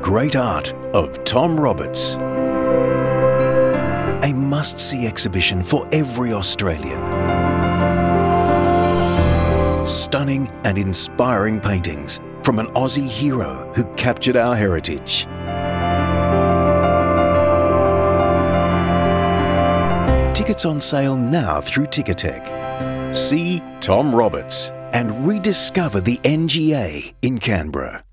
great art of Tom Roberts. A must-see exhibition for every Australian. Stunning and inspiring paintings from an Aussie hero who captured our heritage. Tickets on sale now through Ticketek. See Tom Roberts and rediscover the NGA in Canberra.